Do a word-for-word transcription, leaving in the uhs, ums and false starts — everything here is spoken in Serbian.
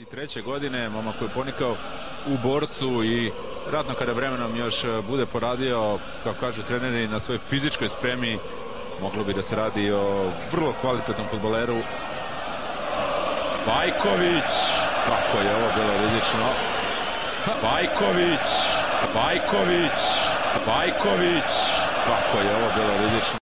treće godine, momak koji je ponikao u Borcu i vjerojatno kada vremenom još bude poradio, kako kažu treneri, na svojoj fizičkoj spremi, moglo bi da se radi o vrlo kvalitetnom fudbaleru. Vajković, kako je ovo bilo rizično. Vajković, Vajković, Vajković, kako je ovo bilo rizično.